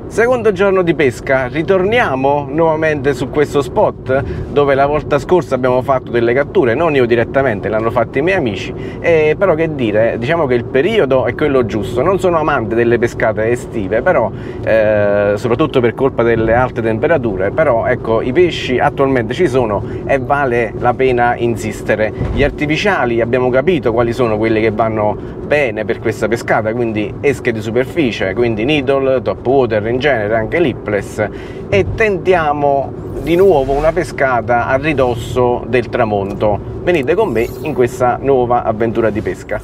Secondo giorno di pesca, ritorniamo nuovamente su questo spot dove la volta scorsa abbiamo fatto delle catture, non io direttamente, l'hanno fatto i miei amici, però che dire, diciamo che il periodo è quello giusto. Non sono amante delle pescate estive, però soprattutto per colpa delle alte temperature, però ecco, i pesci attualmente ci sono e vale la pena insistere. Gli artificiali abbiamo capito quali sono quelli che vanno bene per questa pescata, quindi esche di superficie, quindi needle, top water in genere, anche lipless, e tentiamo di nuovo una pescata a ridosso del tramonto. Venite con me in questa nuova avventura di pesca.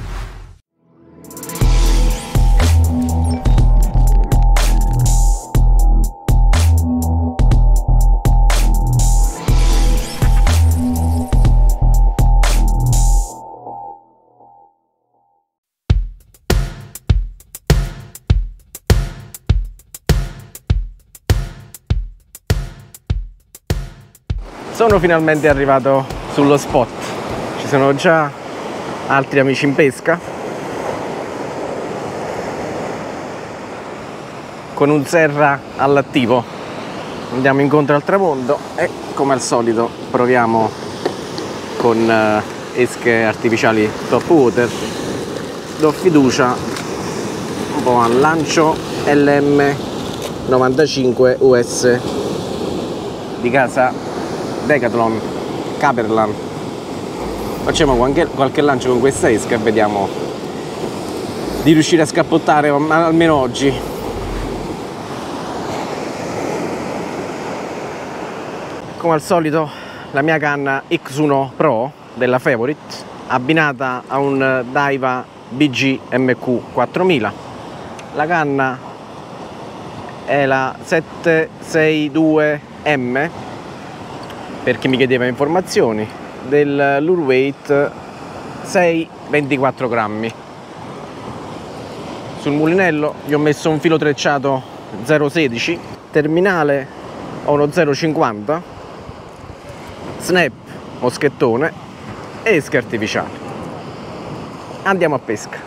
Sono finalmente arrivato sullo spot, ci sono già altri amici in pesca con un serra all'attivo. Andiamo incontro al tramonto e come al solito proviamo con esche artificiali top water. Do fiducia un po' al lancio LM95 US di casa Decathlon Caperlan. Facciamo qualche lancio con questa esca e vediamo di riuscire a scappottare almeno oggi. Come al solito la mia canna X1 Pro della Favorite abbinata a un Daiwa BG MQ 4000. La canna è la 762M, per chi mi chiedeva informazioni, del lure weight 6-24 grammi. Sul mulinello gli ho messo un filo trecciato 0,16, terminale ho uno 0,50, snap moschettone e esche artificiali. Andiamo a pesca.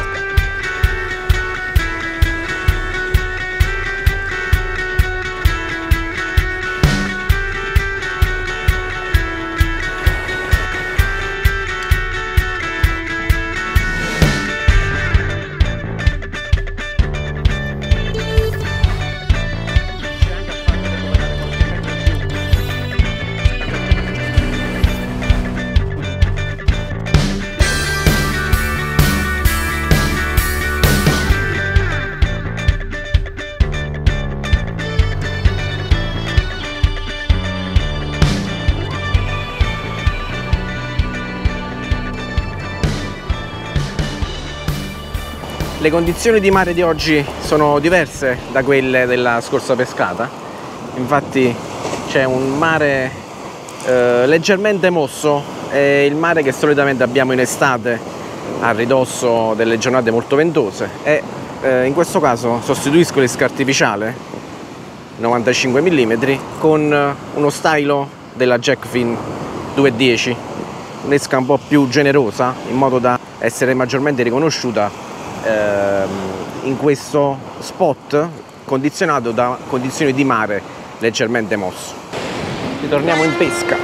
Le condizioni di mare di oggi sono diverse da quelle della scorsa pescata, infatti c'è un mare leggermente mosso, è il mare che solitamente abbiamo in estate a ridosso delle giornate molto ventose, e in questo caso sostituisco l'esca artificiale 95 mm con uno stylo della Jackfin 210, un'esca un po' più generosa in modo da essere maggiormente riconosciuta in questo spot condizionato da condizioni di mare leggermente mosso. Ritorniamo in pesca.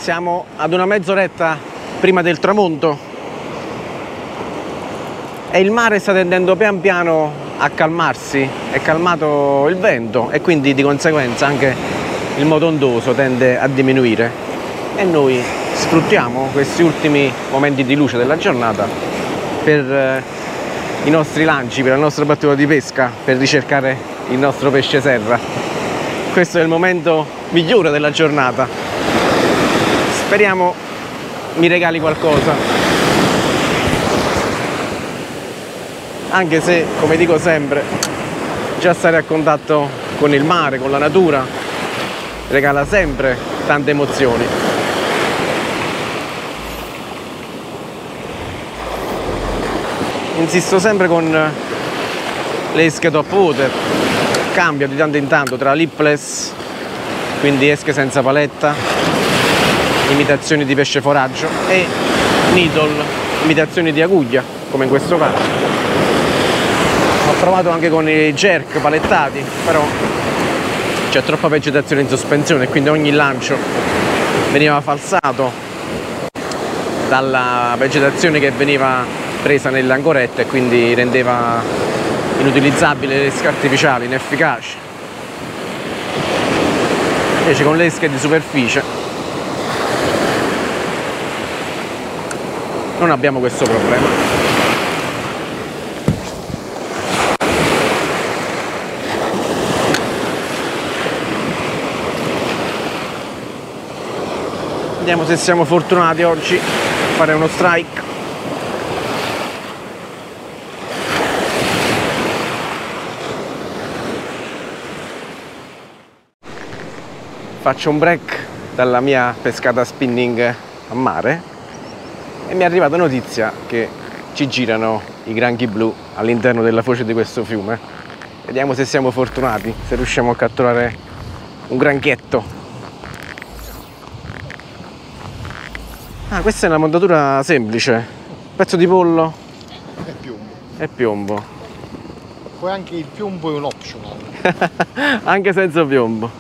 Siamo ad una mezz'oretta prima del tramonto e il mare sta tendendo pian piano a calmarsi, è calmato il vento e quindi di conseguenza anche il moto ondoso tende a diminuire e noi sfruttiamo questi ultimi momenti di luce della giornata per i nostri lanci, per la nostra battuta di pesca, per ricercare il nostro pesce serra. Questo è il momento migliore della giornata. Speriamo mi regali qualcosa, anche se, come dico sempre, già stare a contatto con il mare, con la natura, regala sempre tante emozioni. Insisto sempre con le esche top water, cambio di tanto in tanto tra lipless, quindi esche senza paletta, imitazioni di pesce foraggio, e needle, imitazioni di aguglia, come in questo caso. Ho provato anche con i jerk palettati, però c'è troppa vegetazione in sospensione, quindi ogni lancio veniva falsato dalla vegetazione che veniva presa nelle ancorette e quindi rendeva inutilizzabili le esche artificiali, inefficaci. Invece con le esche di superficie non abbiamo questo problema. Vediamo se siamo fortunati oggi a fare uno strike. Faccio un break dalla mia pescata spinning a mare e mi è arrivata notizia che ci girano i granchi blu all'interno della foce di questo fiume. Vediamo se siamo fortunati, se riusciamo a catturare un granchietto. Ah, questa è una montatura semplice, pezzo di pollo e piombo. E piombo. Poi anche il piombo è un optional. Anche senza piombo.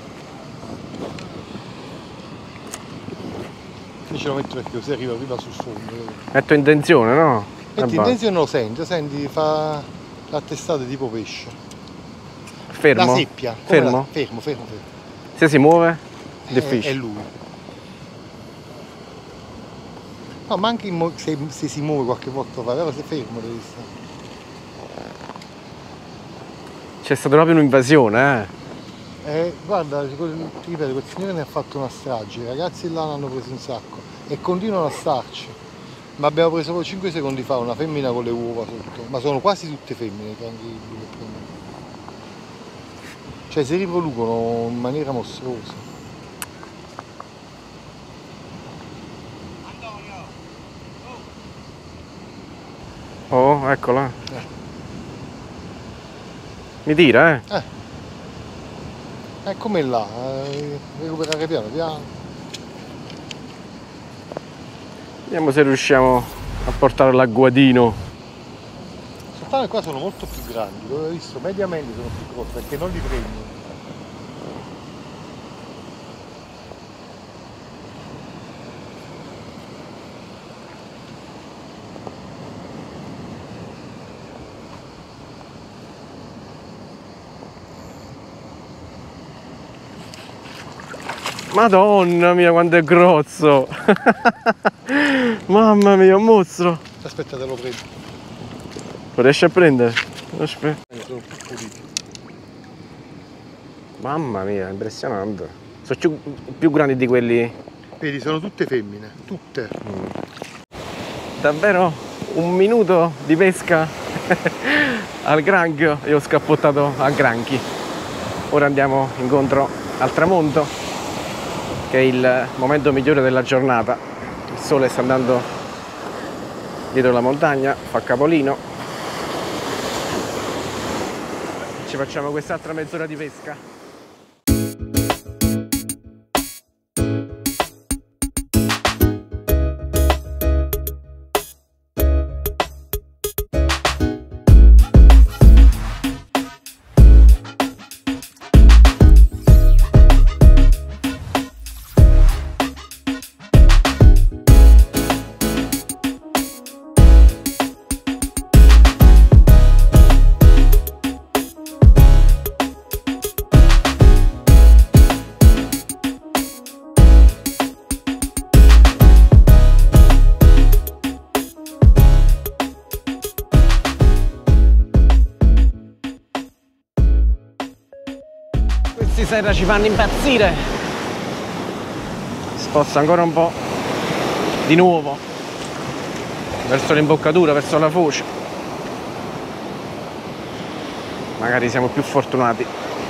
Io ce lo metto perché così arriva prima sul fondo. Metto in tensione, no? Metti in tensione, lo senti, fa la testata tipo pesce. Fermo? La seppia. Fermo? Fermo. Se si muove? Difficile. È lui. No, ma anche se si muove qualche volta fa, però se fermo devi stare. C'è stata proprio un'invasione, Guarda, ti ripeto, quel signore ne ha fatto una strage, i ragazzi là ne hanno preso un sacco e continuano a starci. Ma abbiamo preso proprio 5 secondi fa una femmina con le uova sotto, ma sono quasi tutte femmine, cioè si riproducono in maniera mostruosa. Oh, eccola. Mi tira, È come là, recuperare piano piano. Vediamo se riusciamo a portare l'agguadino. Soltanto qua sono molto più grandi, l'ho visto, mediamente sono più grossi perché non li prendi. Madonna mia, quanto è grosso! Mamma mia, un mostro! Aspetta, te lo prendo. Lo riesci a prendere? Aspetta. Sono piccolini. Mamma mia, impressionante. Sono più grandi di quelli. Vedi, sono tutte femmine, tutte. Davvero un minuto di pesca al granchio e ho scappottato a granchi. Ora andiamo incontro al tramonto, che è il momento migliore della giornata. Il sole sta andando dietro la montagna, fa capolino. Ci facciamo quest'altra mezz'ora di pesca. serra ci fanno impazzire. Sposta ancora un po' di nuovo verso l'imboccatura, verso la foce. Magari siamo più fortunati.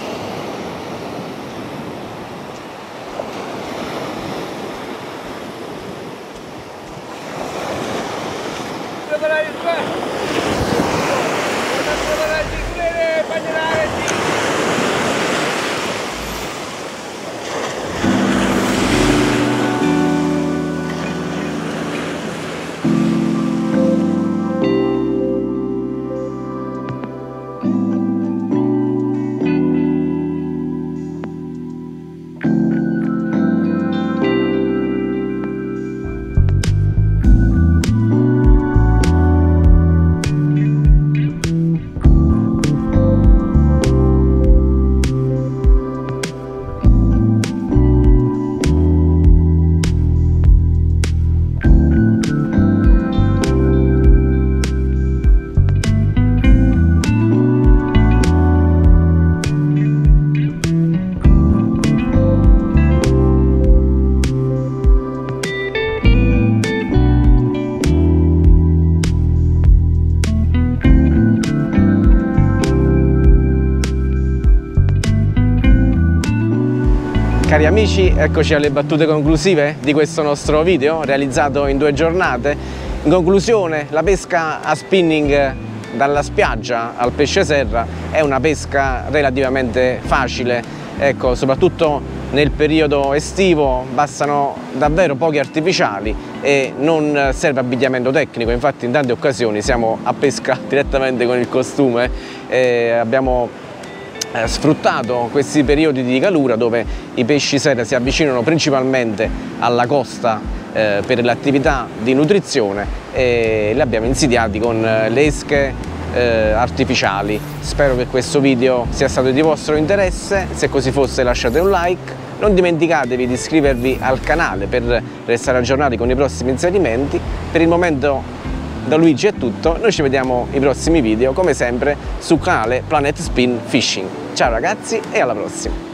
Cari amici, eccoci alle battute conclusive di questo nostro video realizzato in 2 giornate. In conclusione, la pesca a spinning dalla spiaggia al pesce serra è una pesca relativamente facile, ecco, soprattutto nel periodo estivo bastano davvero pochi artificiali e non serve abbigliamento tecnico. Infatti in tante occasioni siamo a pesca direttamente con il costume e abbiamo sfruttato questi periodi di calura dove i pesci serra si avvicinano principalmente alla costa per le attività di nutrizione e li abbiamo insidiati con le esche artificiali. Spero che questo video sia stato di vostro interesse, se così fosse lasciate un like, non dimenticatevi di iscrivervi al canale per restare aggiornati con i prossimi inserimenti. Per il momento da Luigi è tutto, noi ci vediamo ai prossimi video come sempre sul canale Planet Spin Fishing. Ciao ragazzi e alla prossima!